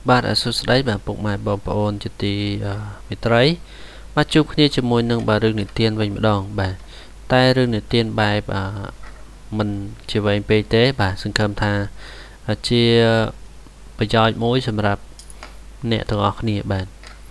បាទអសុស្ដីបាទពុកម៉ែបងប្អូនជាទីមិត្តរីមកជួបគ្នាជាមួយនឹងបាទរឿងនិទានវិញម្ដងបាទតែរឿងនិទានបែបមិនជាវែងពេកទេបាទសង្ឃឹមថាជាប្រយោជន៍មួយសម្រាប់អ្នកទាំងអស់គ្នាបាទ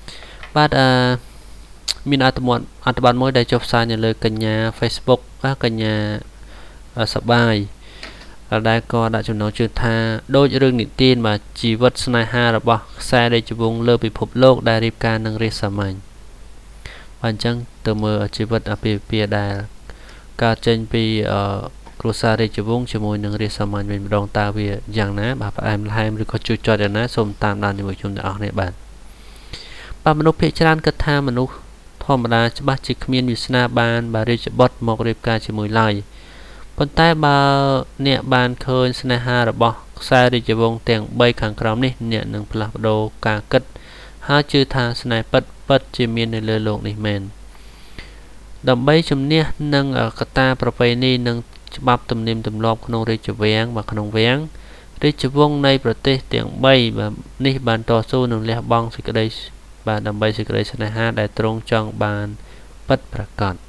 មានអត្ថបទមួយដែលចុះផ្សាយនៅលើកញ្ញា Facebook បាទកញ្ញាសបាយដែលក៏ដាក់ចំណងជើងថាដូចរឿងនិទានបាទជីវិតស្នេហារបស់ខ្សែរាជវង្សលើពិភពលោកដែលរៀបការនឹងរាជសាមញ្ញបាទអញ្ចឹងទៅមើលជីវិតអាពាហ៍ពិពាហ៍ដែលកើតចេញពីគ្រួសាររាជវង្សជាមួយនឹងរាជសាមញ្ញវិញម្ដងតើវាយ៉ាងណាបាទផ្អែមល្ហែមឬក៏ជូរចត់យ៉ាងណាសូមតាមដានជាមួយខ្ញុំទាំងអស់គ្នាបាទមនុស្សភាគច្រើនគិតថាមនុស្សធម្មតាច្បាស់ជាគ្មានវាសនាបានបាទរាជបុត្រមករៀបការជាមួយឡើយប៉ុន្តែបើអ្នកបានឃើញស្នេហារបស់ខ្សែរាជវង្សទាំង3ខាងក្រោមនេះអ្នកនឹងផ្លាស់ប្ដូរការគិតហើយជឿថាស្នេហ៍ពិតជាមាននៅលើโลกនេះមែនដើម្បីជំនះនឹងកត្តាប្រពៃណីនិងច្បាប់ទំនៀមទម្លាប់ក្នុងរាជវាំងបាទក្នុងវាំងរាជវង្សនៃប្រទេសទាំង3បាទនេះបានតស៊ូនឹងលះបង់សេចក្តីបាទដើម្បីសេចក្តីស្នេហាដែលទ្រង់ចង់បានពិតប្រាកដ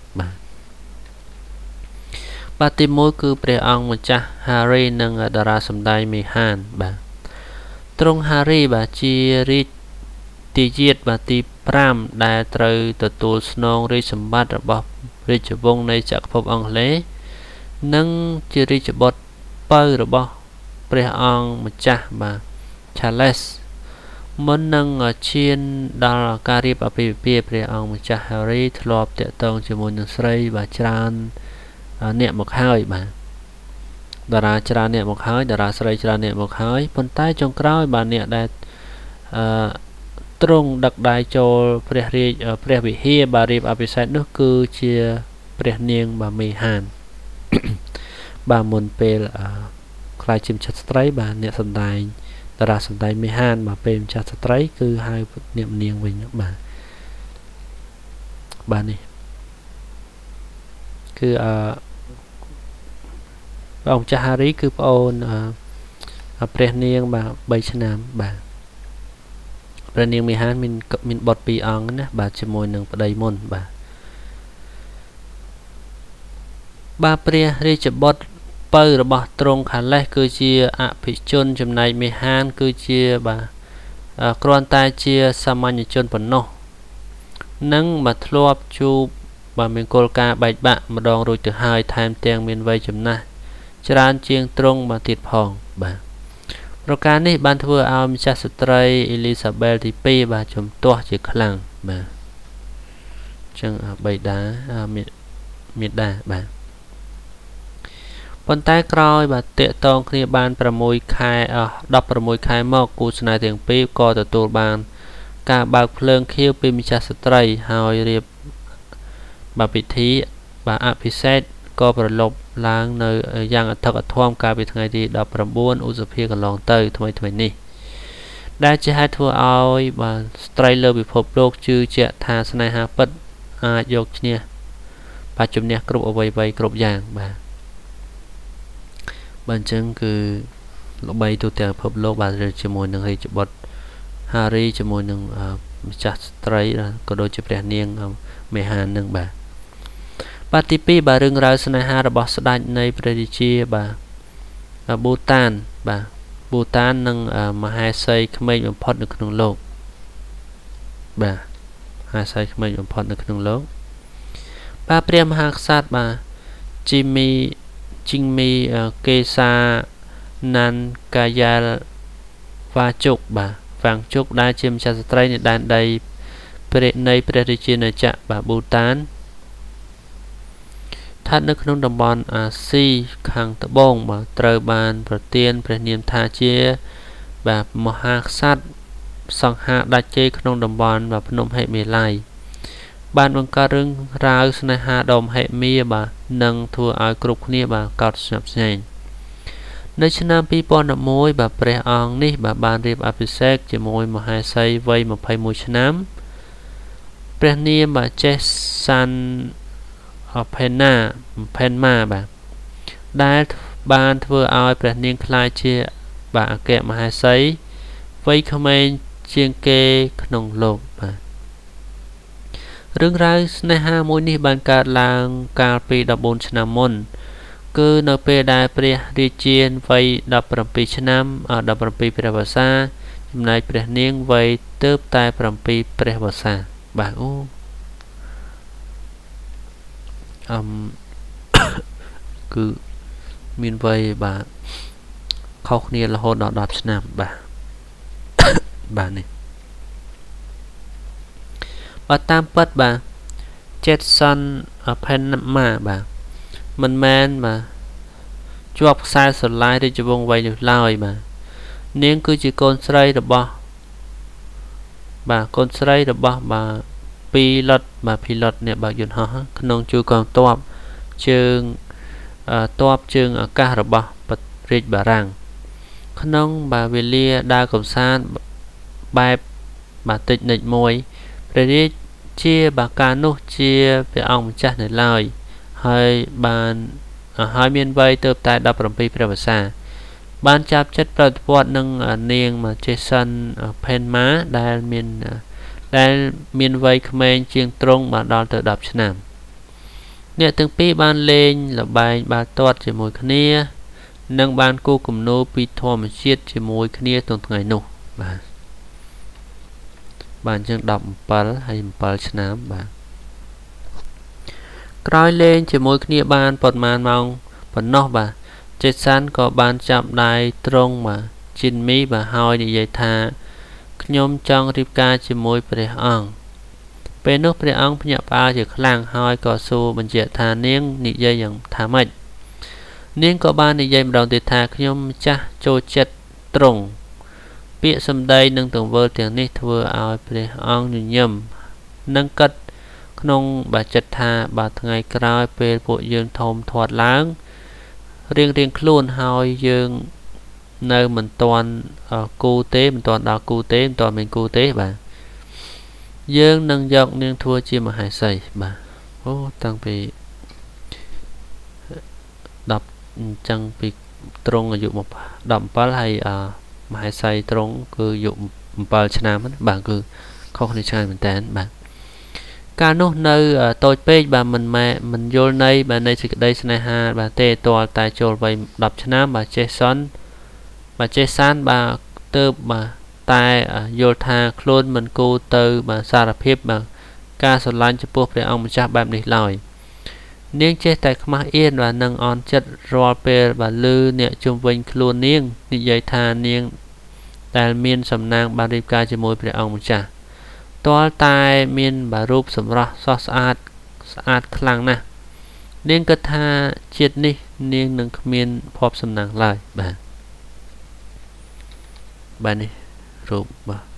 បាទទី1គឺព្រះអង្គម្ចាស់ Harry និងតារាសម្ដែង Meghan បាទទ្រង់ Harry បាទជារាជទាយាទបាទទី5ដែលត្រូវទទួលស្នងរាជសម្បត្តិរបស់រាជវង្សនៃចក្រភពអង់គ្លេសនិងជារាជបុត្រពៅរបស់ព្រះអង្គម្ចាស់បាទ Charles មុននឹងឈានដល់ការរៀបអាពាហ៍ពិពាហ៍ព្រះអង្គម្ចាស់ Harry ធ្លាប់តាក់ទងជាមួយនឹងស្រីបាទច្រើនអ្នកមកហើយបាទតារាច្រើនអ្នកមកហើយតារាស្រីច្រើនអ្នកមកហើយប៉ុន្តែចុងក្រោយបាទអ្នកដែលទ្រង់ដឹកដៃចូលព្រះវិហារបាទរៀបអភិសេកនោះគឺជាព្រះនាងបាទមេហានបាទមុនពេលខ្លាយជាម្ចាស់ស្ត្រីបាទអ្នកសម្ដែងតារាសម្ដែងមេហានបាទពេលម្ចាស់ស្ត្រីគឺហៅនាងវិញបាទនេះគឺព្រះអង្គម្ចាស់ Harry គឺប្អូនព្រះនាងបាទ3ឆ្នាំបាទព្រះនាងមេហានមានបុត្រ2អង្គណាបាទជាមួយនឹងប្តីមុនបាទព្រះរាជបុត្រពៅរបស់ទ្រង់ Charles គឺជាអភិជនចំណែកមេហានគឺជាបាទគ្រាន់តែជាសាមញ្ញជនប៉ុណ្ណោះនិងបាទធ្លាប់ជួបបាទមានគោលការណ៍បែកបាក់ម្ដងរួចទៅហើយថែមទាំងមានវ័យចំណាស់ច្រើនជាងទ្រង់បាទទៀតផងបាទប្រការនេះបានធ្វើឲ្យម្ចាស់ស្ត្រីអេលីសាបែលទី2បាទជំទាស់ជាខ្លាំងបាទអញ្ចឹងបិតាមេដាបាទប៉ុន្តែក្រោយបាទតាក់ទងគ្នាបាន16ខែ16ខែមកគូស្នេហ៍ទាំងពីរក៏ទទួលបានការបើកភ្លើងខៀវពីម្ចាស់ស្ត្រីហើយរៀបបាទពិធីបាទអភិសេកក៏ប្រឡប់ឡើងនៅយ៉ាងអធិកអធមកាលពីថ្ងៃទី19ឧសភាកន្លងទៅថ្មីនេះដែលជាហេតុធ្វើឲ្យបាទស្ត្រីលើពិភពលោកជឿជាក់ថាស្នេហាពិតអាចយកឈ្នះបាទជំនះគ្រប់អ្វីគ្រប់យ៉ាងបាទអញ្ចឹងគឺល្បីទូទាំងពិភពលោកបាទជាមួយនឹងរាជបុត្រ Harry ជាមួយនឹងម្ចាស់ស្ត្រីក៏ដូចជាព្រះនាងមេហាននឹងបាទទី2បាទរឿងរ៉ាវស្នេហារបស់ស្ដេចនៃព្រះរាជាបាទប៊ូតានបាទប៊ូតាននិងមហេសីក្មេកបំផុតនៅក្នុងโลกបាទមហេសីក្មេកបំផុតនៅក្នុងโลกបាទព្រះមហាក្សត្របាទជីងមីកេសាណានកាយ៉ាល់វ៉ាជុកបាទវាំងជុកដែលជាម្ចាស់ស្ត្រីនៃដែនដីនៃព្រះរាជាណាចក្របាទប៊ូតានស្ថិតនៅក្នុងតំបន់អាស៊ីខាងត្បូងបាទត្រូវបានប្រទានព្រះនាមថាជាបាទមហាក្សត្រសង្ហាដាច់ជ័យក្នុងតំបន់បាទភ្នំហេមាឡាយបានបង្កើតរឿងរ៉ាវស្នេហាដ៏មហិមាបាទនិងធ្វើឲ្យគ្រប់គ្នាបាទកោតស្ញប់ស្ញែងនៅឆ្នាំ2011បាទព្រះអង្គនេះបាទបានរៀបអភិសេកជាមួយមហេសីវ័យ21ឆ្នាំព្រះនាមបាទចេះសាន់ផេនម៉ាបាទដែលបានធ្វើឲ្យព្រះនាងក្លាយជាបាទអគ្គមហេសីវ័យក្មេងជាងគេក្នុងលោកបាទរឿងរ៉ាវស្នេហាមួយនេះបានកើតឡើងកាលពី14ឆ្នាំមុនគឺនៅពេលដែលព្រះរាជាវ័យ17ឆ្នាំ17ព្រះវស្សាចំណែកព្រះនាងវ័យទើបតែ7ព្រះវស្សាបាទអូគឺមានវ័យបាទខុសគ្នារហូតដល់10ឆ្នាំបាទបាទនេះបាទតាមពិតបាទ Jackson Panama បាទមិនមែនបាទជាប់ខ្សែស្រឡាយរាជវង្សវ័យនោះឡើយបាទនាងគឺជាកូនស្រីរបស់បាទកូនស្រីរបស់បាទពីលុតបាទពីលុតអ្នកបើកយន្តហោះក្នុងជួរកងទ័ពជើងអាកាសរបស់ប្រទេសបារាំងក្នុងបាទវេលាដើរកំសាន្តបែបបាទតិចនិចមួយព្រះរាជាបាទកាលនោះជាព្រះអង្គម្ចាស់នៅឡើយហើយមានវ័យទើបតែ17ព្រះវស្សាបានចាប់ចិត្តប្រតិបត្តិនឹងនាង Jackson Panama ដែលមានវ័យក្មេងជាងទ្រង់បានដល់ទៅ10ឆ្នាំអ្នកទាំងពីរបានលេងល្បែងបាល់ទាត់ជាមួយគ្នានិងបានគូគំនូរពីធម្មជាតិជាមួយគ្នាក្នុងថ្ងៃនោះបាទអញ្ចឹង17ហើយ7ឆ្នាំបាទក្រោយលេងជាមួយគ្នាបានប្រហែលម៉ោងប៉ុណ្ណោះបាទ Jackson ក៏បានចាប់ដៃទ្រង់បាទ Jimmy បាទហើយនិយាយថាខ្ញុំចង់រៀបការជាមួយព្រះអង្គពេលនោះព្រះអង្គភ្ញាក់ផ្អើលជាខ្លាំងហើយក៏សួរបញ្ជាក់ថានាងនិយាយយ៉ាងថាម៉េចនាងក៏បាននិយាយម្ដងទៀតថាខ្ញុំម្ចាស់ចូលចិត្តទ្រង់ពាក្យសម្ដីនិងទង្វើទាំងនេះធ្វើឲ្យព្រះអង្គញញឹមនិងគិតក្នុងបាចិត្តថាបើថ្ងៃក្រោយពេលពួកយើងធំធាត់ឡើងរៀងខ្លួនហើយយើងនៅមិនទាន់គូទេមិនទាន់ដល់គូទេមិនទាន់មានគូទេបាទយើងនឹងយកនាងធ្វើជាមហេសីបាទអូតាំងពី10អញ្ចឹងពីទ្រង់អាយុ17ហើយមហេសីទ្រង់គឺអាយុ7ឆ្នាំបាទគឺខុសគ្នាឆ្ងាយមែនតើបាទកាលនោះនៅតូចពេកបាទមិនយល់ន័យបាទនៃសេចក្តីស្នេហាបាទទេទាល់តែចូលវ័យ10ឆ្នាំបាទJackson បាទទើបបាទតែយល់ថាខ្លួនមិនគូទៅបាទសារភាពបាទការស្រឡាញ់ចំពោះព្រះអង្គម្ចាស់បែបនេះឡើយនាងចេះតែខ្មាស់អៀនបាទនឹងអន់ចិត្តរាល់ពេលបាទឮអ្នកជុំវិញខ្លួននាងនិយាយថានាងដែលមានសំណាងបានរៀបការជាមួយព្រះអង្គម្ចាស់ទាល់តែមានបាទរូបសម្រស់ស្រស់ស្អាតខ្លាំងណាស់នាងគិតថាជាតិនេះនាងនឹងគ្មានភ័ព្វសំណាងឡើយបាទនេះរូប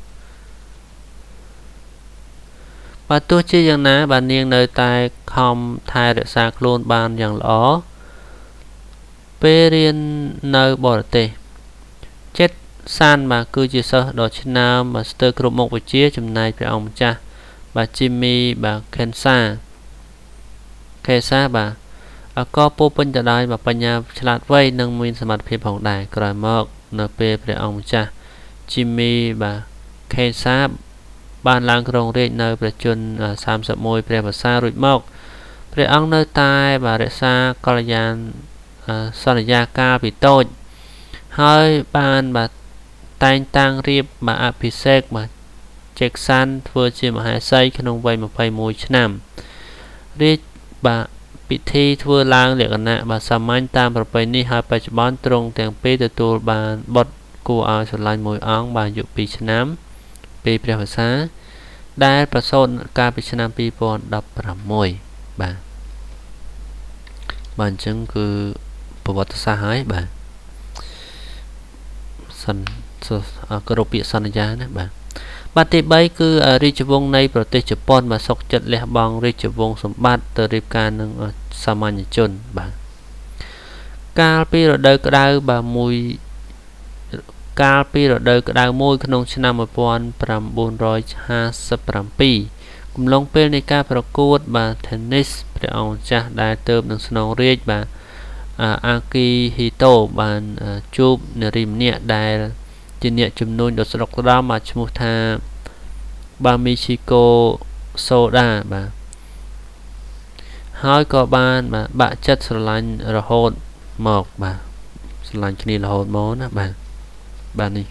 បាទទោះជាយ៉ាងណាបាទនាងនៅតែខំថែរក្សាខ្លួនបានយ៉ាងល្អពេលរៀននៅបរទេសចិត្តសានបាទគឺជាសិស្សដ៏ឆ្នើមបាទស្ទើរគ្រប់មុខវិជ្ជាចំណែកព្រះអង្គម្ចាស់បាទ Jimmy បាទ Kensa បាទក៏ពោពេញទៅដោយបញ្ញាឆ្លាតវៃនិងមានសមត្ថភាពផងដែរក្រោយមកនៅពេលព្រះអង្គម្ចាស់ Jimmy បាទ Kensa បានឡើងគ្រងរាជ្យនៅព្រះជន្ម31ព្រះវស្សារួចមកព្រះអង្គនៅតែបាទរក្សាកល្យានសន្យាកាលពីតូចហើយបានបាទតែងតាំងរៀបបាទអភិសេកបាទ Jackson ធ្វើជាមហេសីក្នុងវ័យ21ឆ្នាំរាជបាទពិធីធ្វើឡើងលក្ខណៈបាទសាមញ្ញតាមប្រពៃណីហើយបច្ចុប្បន្នទ្រង់ទាំងពីរទទួលបានបុត្រគួរឲ្យស្រឡាញ់មួយអង្គបាទអាយុ2ឆ្នាំពីព្រះវស្សាដែលប្រសូតកាលពីឆ្នាំ2016បាទអញ្ចឹងគឺប្រវត្តិសាស្ត្រហើយបាទគ្រប់ពាក្យសន្យាណាបាទទី3គឺរាជវង្សនៃប្រទេសជប៉ុនបាទសុកចិត្តលះបង់រាជវង្សសម្បត្តិទៅរៀបការនឹងសាមញ្ញជនបាទកាលពីរដូវក្តៅមួយក្នុងឆ្នាំ1957កំឡុងពេលនៃការប្រកួតបាទ tennis ព្រះអង្គម្ចាស់ដែលទើបនឹងស្នងរាជបាទអាគីហ៊ីតូបានជួបនារីម្នាក់ដែលជាអ្នកជំនួញដ៏ស្រុកស្ដាំបាទឈ្មោះថាបាមីឈីកូសូដាបាទហើយក៏បានបាទបាក់ចិត្តស្រឡាញ់រហូតមកបាទស្រឡាញ់គ្នារហូតមកណាបាទនេះ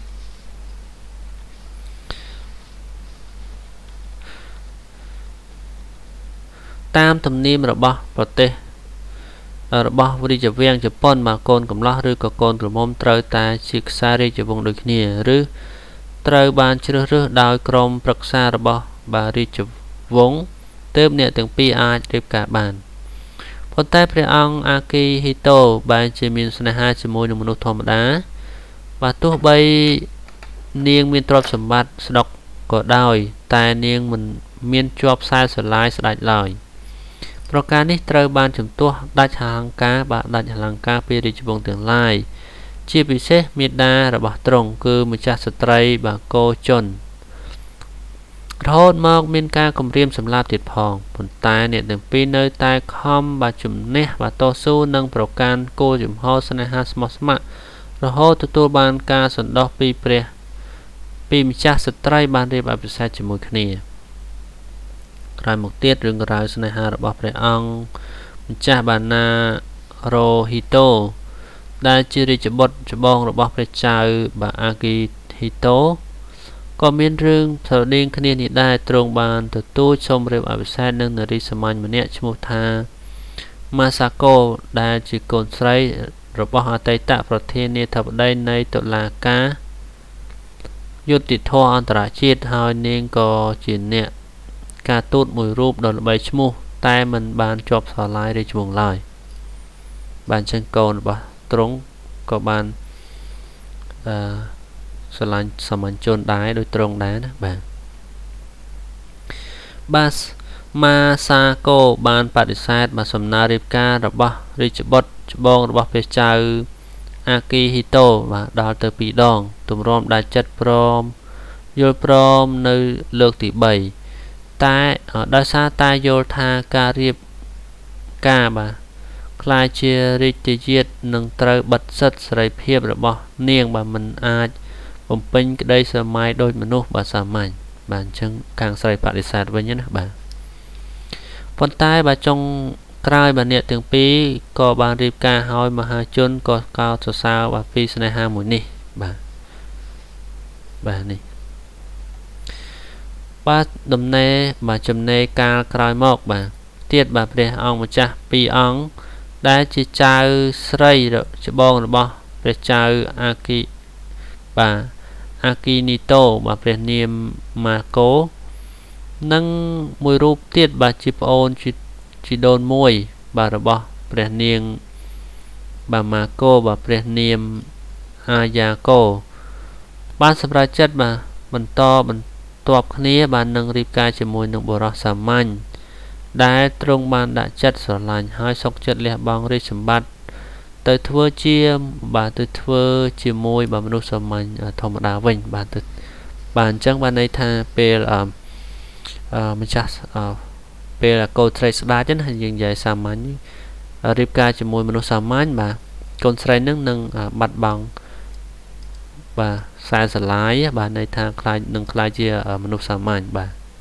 តាមទំនៀមរបស់ប្រទេសរបស់រាជវាំងជប៉ុនបាទកូនកំឡោះឬក៏កូនក្រមុំត្រូវតែជាខ្សែរាជវង្សដូចគ្នាឬត្រូវបានជ្រើសរើសដោយក្រុមប្រឹក្សារបស់បាទរាជវង្សទើបអ្នកទាំងពីរអាចរៀបការបានប៉ុន្តែព្រះអង្គអាគីហ៊ីតូបែរជាមានស្នេហាជាមួយនឹងមនុស្សធម្មតាបាទទោះបីនាងមានទ្រព្យសម្បត្តិស្ដុកក៏ដោយតែនាងមិនមានជាប់ខ្សែស្រឡាយស្ដេចឡើយប្រការនេះត្រូវបានជំទាស់ដាច់អលង្ការបាទដាច់អលង្ការពីរាជវង្សទាំងឡាយជាពិសេសមេដារបស់ទ្រង់គឺម្ចាស់ស្ត្រីបាទកោជុនរហូតមកមានការគំរាមសម្លាប់ទៀតផងប៉ុន្តែអ្នកទាំងពីរនៅតែខំបាទជំនះបាទតស៊ូនឹងប្រកាន់គោលជំហរស្នេហាស្មោះស្ម័គ្ររហូតទទួលបានការសន្តោសពីម្ចាស់ស្ត្រីបានរៀបអភិសេកជាមួយគ្នាក្រោយមកទៀតរឿងរ៉ាវស្នេហារបស់ព្រះអង្គម្ចាស់បាណារ៉ូហ៊ីតូដែលជារាជបុត្រច្បងរបស់ព្រះចៅបាទអាគីហ៊ីតូក៏មានរឿងស្រដៀងគ្នានេះដែរទ្រង់បានទទួលសូមរៀបអភិសេកនឹងនារីសាមញ្ញម្នាក់ឈ្មោះថាម៉ាសាកូដែលជាកូនស្រីរបស់អតីតប្រធានាធិបតីនៃតុលាការយុត្តិធម៌អន្តរជាតិហើយនាងក៏ជាអ្នកការទូតមួយរូបដ៏ល្បីឈ្មោះតែមិនបានជាប់ស្រឡាយរាជវង្សឡើយបានចឹងកូនរបស់ទ្រង់ក៏បានស្រឡាញ់សាមញ្ញជនដែរដោយទ្រង់ដែរណាបាទម៉ាសាកូបានបដិសេធបាទសំណើរៀបការរបស់រាជបុត្រច្បងរបស់ព្រះចៅអាគីហ៊ីតូបាទដល់ទៅ2ដងទម្រាំដែលចិត្តព្រមយល់ព្រមនៅលើកទី3តែដោយសារតែយល់ថាការរៀបការបាទខ្លាចជារាជជាតិនឹងត្រូវបិទសិទ្ធិសេរីភាពរបស់នាងបាទមិនអាចបំពេញក្តីស្រមៃដោយមនុស្សបាទសាមញ្ញបាទអញ្ចឹងខាងស្រីបដិសេធវិញណាបាទប៉ុន្តែបាទចុងក្រោយបាទអ្នកទាំងពីរក៏បានរៀបការហើយមហាជនក៏កោតសរសើរបាទពីស្នេហាមួយនេះបាទនេះបាទដំណេរបាទចំណេរកាលក្រោយមកបាទទៀតបាទព្រះអង្គម្ចាស់2អង្គដែលជាចៅស្រីច្បងរបស់ព្រះចៅអាគីបាទអាគីនីតូបាទព្រះនាមម៉ាកូនិងមួយរូបទៀតបាទជាប្អូនជីដូនមួយបាទរបស់ព្រះនាងបាទម៉ាកូបាទព្រះនាមអាយ៉ាកូបានសម្រេចចិត្តបាទបន្ទាប់គ្នាបាននឹងរៀបការជាមួយនឹងបុរសសាមញ្ញដែលទ្រង់បានដាក់ចិត្តស្រឡាញ់ហើយសុខចិត្តលះបង់រាជសម្បត្តិទៅធ្វើជាមួយបាទមនុស្សសាមញ្ញធម្មតាវិញបាទអញ្ចឹងបានន័យថាពេលម្ចាស់ពេលកូនស្រីស្ដាច់ណាយើងនិយាយសាមញ្ញរៀបការជាមួយមនុស្សសាមញ្ញបាទកូនស្រីនឹងបាត់បង់បាទខ្សែស្រឡាយបាទន័យថាខ្លាចជាមនុស្សសាមញ្ញ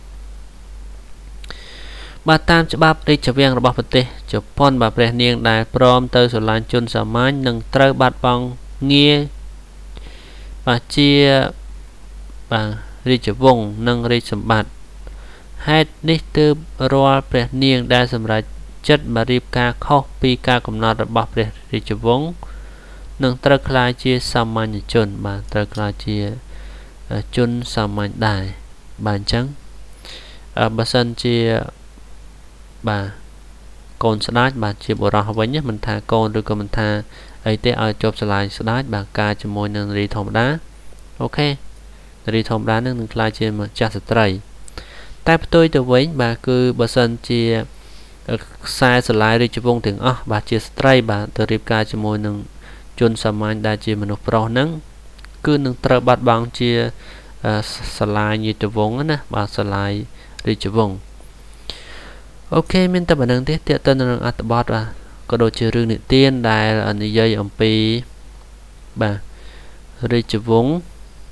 បាទតាមច្បាប់រាជវាំងរបស់ប្រទេសជប៉ុនបាទព្រះនាងដែលព្រមទៅស្រឡាញ់ជនសាមញ្ញនឹងត្រូវបាត់បង់ងារបាទជាបាទរាជវង្សនិងរាជសម្បត្តិហេតុនេះទើបរាល់ព្រះនាងដែលសម្រេចចិត្តមករៀបការខុសពីការកំណត់របស់ព្រះរាជវង្សនឹងត្រូវក្លាយជាសាមញ្ញជនបាទត្រូវក្លាយជាជនសាមញ្ញដែរបាទអញ្ចឹងបើសិនជាបាទកូនស្ដាច់បាទជាបុរសវិញមិនថាកូនឬក៏មិនថាអីទេឲ្យជាប់ស្រឡាយស្ដាច់បាទការជាមួយនឹងនារីធម្មតាអូខេនារីធម្មតានឹងក្លាយជាម្ចាស់ស្ត្រីតែផ្ទុយទៅវិញបាទគឺបើសិនជាខ្សែស្រឡាយរាជវង្សទាំងអស់បាទជាស្ត្រីបាទទៅរៀបការជាមួយនឹងជនសាមញ្ញដែលជាមនុស្សប្រុសហ្នឹងគឺនឹងត្រូវបាត់បង់ជាស្រឡាយរាជវង្សណាបាទស្រឡាយរាជវង្សអូខេមានតែប៉ុណ្្នឹងទេទាក់ទងនឹងអត្ថបទបាទក៏ដូចជារឿងនិទានដែលនិយាយអំពីបាទរាជវង្ស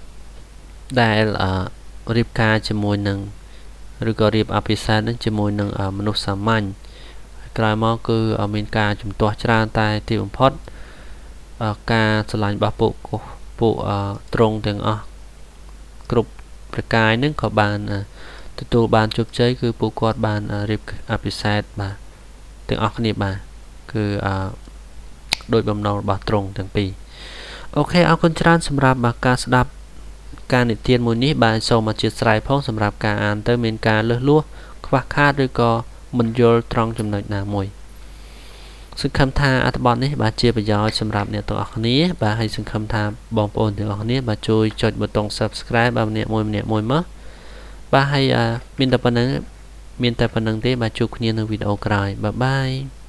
ដែលរៀបការជាមួយនឹងឬក៏រៀបអភិសេកនឹងជាមួយនឹងមនុស្សសាមញ្ញក្រោយមកគឺមានការជំទាស់ច្រើនតែទីបំផុតការឆ្លាញ់របស់ពួកត្រង់ទាំងអស់គ្រប់ប្រការនឹងក៏បានទទួលបានជោគជ័យគឺពួកគាត់បានរៀបអភិសេកបាទទាំងអស់គ្នាបាទគឺដោយបំណងរបស់ត្រង់ទាំងពីរអូខេអរគុណច្រើនសម្រាប់ការស្ដាប់ការនិទានមួយនេះបាទសូមអធិស្ឋានផងសម្រាប់ការអានទៅមានការលឺលួសខ្វះខាតឬក៏មិនយល់ត្រង់ចំណុចណាមួយសង្ឃឹមថាអត្ថបទនេះបាទជាប្រយោជន៍សម្រាប់អ្នកទាំងអស់គ្នាបាទហើយសង្ឃឹមថាបងប្អូនទាំងអស់គ្នាបាទជួយចុចប៊ូតុង Subscribe បាទម្នាក់មួយមកបាទហើយមានតែប៉ុណ្្នឹងទេបាទជួបគ្នានៅវីដេអូក្រោយបាយបាយ